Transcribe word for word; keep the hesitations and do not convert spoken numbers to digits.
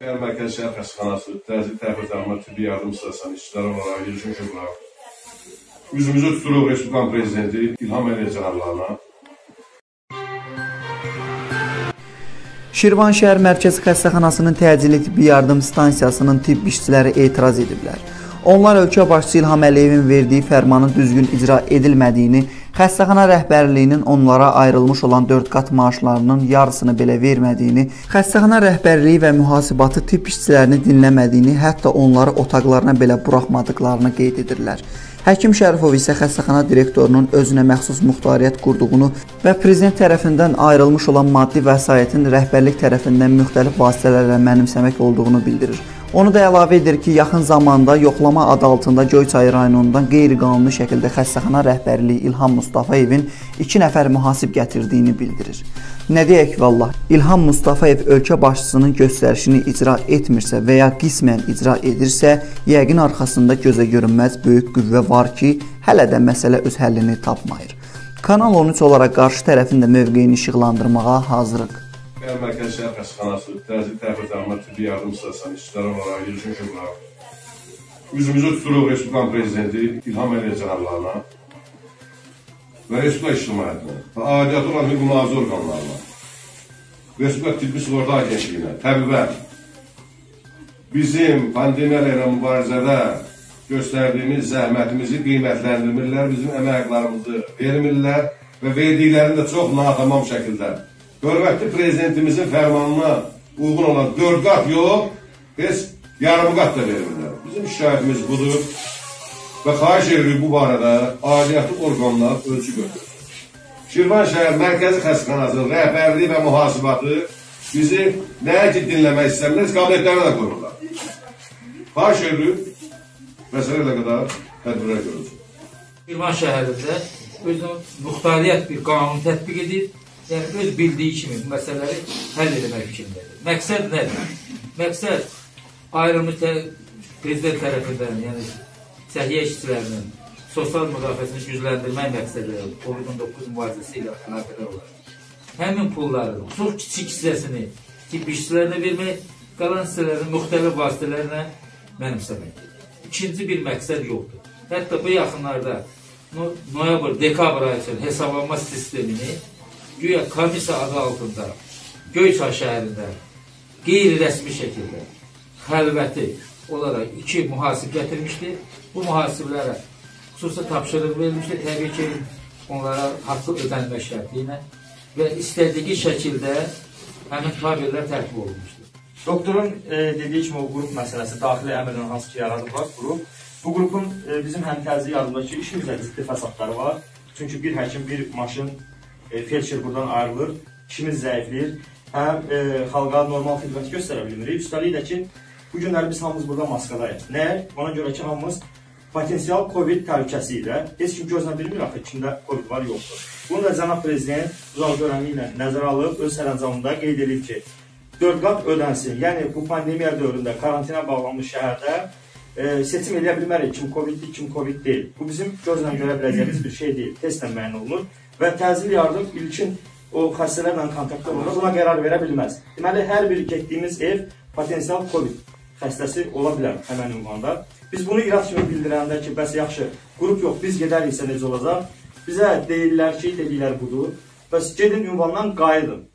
Əgər Mərkəzi Şəhər Xəstəxanası təcili təhvil tibbi yardım sırasının işçiləri olaraq yürüyüşün şükürlər. Üzümüzü tuturuq Respublikan Prezidenti İlham Əliyev cənablarına. Şirvan şəhər Mərkəzi Xəstəxanasının təcili tibbi yardım stansiyasının tibb işçiləri etiraz ediblər. Onlar ölkə başçısı İlham Əliyevin verdiyi fərmanın düzgün icra edilmədiyini, xəstəxana rəhbərliyinin onlara ayrılmış olan dörd qat maaşlarının yarısını belə vermədiyini, xəstəxana rəhbərliyi və mühasibatı tibb işçilərini dinləmədiyini, hətta onları otaqlarına belə buraxmadıqlarını qeyd edirlər. Həkim Şərifov isə xəstəxana direktorunun özünə məxsus muxtariyyət qurduğunu və prezident tərəfindən ayrılmış olan maddi vəsaitin rəhbərlik tərəfindən müxtəlif vasitələrlə mənimsəmək olduğunu bildirir. Onu da əlavə edir ki, yaxın zamanda yoxlama adı altında Göyçay rayonundan qeyri-qanuni şəkildə xəstəxana rəhbərliyi İlham Mustafayevin iki nəfər mühasib gətirdiyini bildirir. Nə deyək vallah, İlham Mustafayev ölkə başçısının göstərişini icra etmirsə və ya qismən icra edirsə, yəqin arxasında gözə görünməz böyük qüvvə var ki, hələ də məsələ öz həllini tapmayır. Kanal on üç olaraq qarşı tərəfin də mövqeyini işıqlandırmağa hazırıq. Əgər Mərkəzi Şəhər Xəstəxanası təcili təhvil tibbi yardım sırasının işçiləri olaraq yürüyüşün şükürlər. Üzümüzü tuturuq Respublikan Prezidenti İlham Əliyev cənablarına və Respublika İctimaiyyətinə və aidiyyatı olan hüquq mühafizə orqanlarına, Respublika Tibbi Sığorta Agentliyinə, təbibə bizim pandemiya ilə mübarizədə göstərdiyimiz zəhmətimizi qiymətləndirmirlər, bizim əməklarımızı vermirlər və verdiklərini də çox natamam şəkildə. Hörmətli Prezidentimizin fərmanına uyğun olan dörd qat yox, biz yarım qat da verirlər. Bizim şikayətimiz budur və xahiş edirik bu barədə aidiyyatı orqanlar ölçü götürür. Şirvan şəhər Mərkəzi Xəstəxanasının rəhbərliyi və mühasibatı bizi nəyə ki dinləmək istəmirlər, qabinetlərə də qoyurlar. Xahiş edirik, məsələ ilə qədər tədbirlər görülsün. Şirvan şəhərində özünün müxtariyyət bir qanunu tətbiq edir. Yəni, öz bildiyi kimi bu məsələləri həll eləmək fikrindədir. Məqsəd nədir? Məqsəd ayrılmış prezident tərəfindən, yəni səhiyyə işçilərinin sosial müdafiəsini gücləndirmək məqsədi Covid on doqquz mübarizəsi ilə əlaqədar olaraq. Həmin pulların çox kiçik hissəsini tibb işçilərinə vermək, qalan hissələrini müxtəlif vasitələrlə mənimsəmək. İkinci bir məqsəd yoxdur. Hətta bu yaxınlarda noyabr, dekabr ayı üçün hesablanma sistemini güya komissiya adı altında Göyçay şəhərində qeyri-rəsmi şəkildə xəlvəti olaraq iki mühasib gətirmişdir. Bu mühasiblərə xüsusi tapşırıq verilmişdir. Təbii ki, onlara haqqı ödənmə şərti ilə və istədiyi şəkildə həmin tabirlər tərtib olunmuşdur. Doktorun e, dediyi kimi o qrup məsələsi daxili əmrlə hansı ki yaradıblar qrup. Bu qrupun e, bizim həm təcili yardımdakı işimizdə ciddi fəsadları var. Çünki bir həkim, bir maşın E, felçer buradan ayrılır, işimiz zəifləyir, həm e, xalqa normal xidmət göstərə bilmirik. Üstəlik də ki, bu günləri biz hamımız burada maskadayıq. Nə? Ona görə ki, hamımız potensial Covid təhlükəsi ilə, heç kim gözlə bilmir axı, kimdə Covid var, yoxdur. Bunu da cənab prezident uzaq görənliyi ilə nəzərə alıb, öz sərəncamında qeyd edib ki, dörd qat ödənsin. Yəni, bu pandemiya dövründə karantinə bağlanmış şəhərdə e, seçim eləyə bilmərik, kim Coviddir, kim Covid deyil. Bu bizim gözlə görə biləcəyimiz bir şey deyil, testlə müəyyən olunur. Və təcili yardım ilkin o xəstələrlə kontaktda oluraq buna qərar verə bilməz. Deməli, hər bir getdiyimiz ev potensial Covid xəstəsi ola bilər həmən ünvanda. Biz bunu İrad kimi bildirəndə ki, bəs yaxşı, qrup yox, biz gedəriksə necə olacaq? Bizə deyirlər ki, dedikləri budur. Bəs gedin ünvandan qayıdın.